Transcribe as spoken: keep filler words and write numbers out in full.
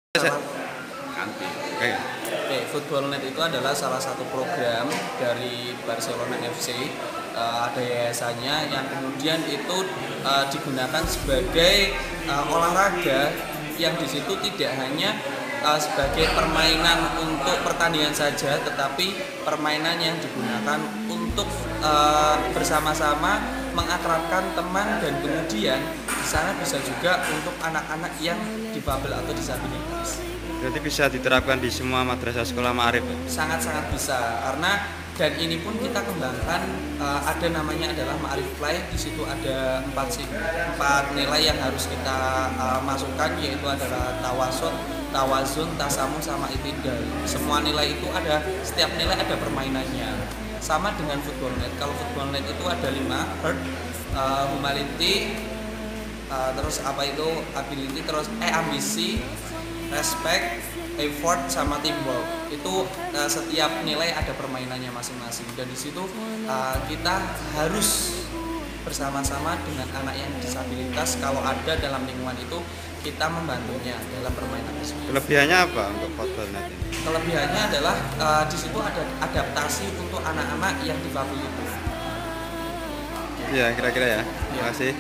Ganti. Oke. Oke, Footballnet itu adalah salah satu program dari Barcelona F C. Uh, ada yayasannya yang kemudian itu uh, digunakan sebagai uh, olahraga yang di situ tidak hanya uh, sebagai permainan untuk pertandingan saja, tetapi permainan yang digunakan untuk uh, bersama-sama mengakrabkan teman, dan kemudian di sana bisa juga untuk anak-anak yang difabel atau disabilitas. Berarti bisa diterapkan di semua madrasah sekolah Ma'arif? Sangat-sangat bisa, karena dan ini pun kita kembangkan, uh, ada namanya adalah Ma'arif Play. Di situ ada empat sih empat nilai yang harus kita uh, masukkan, yaitu adalah tawasud, tawazun, tasamu, sama itidal. Semua nilai itu ada, setiap nilai ada permainannya. Sama dengan Footballnet. Kalau Footballnet itu ada lima, herd, uh, humanity, uh, terus apa itu ability, terus eh ambisi, respect, effort, sama teamwork. Itu uh, setiap nilai ada permainannya masing-masing, dan di situ uh, kita harus bersama-sama dengan anak yang disabilitas. Kalau ada dalam lingkungan itu, kita membantunya dalam permainan tersebut. Kelebihannya apa untuk Footballnet ini? Kelebihannya adalah uh, di situ ada adaptasi untuk anak-anak yang difabel itu. Iya, kira-kira ya. Terima kasih.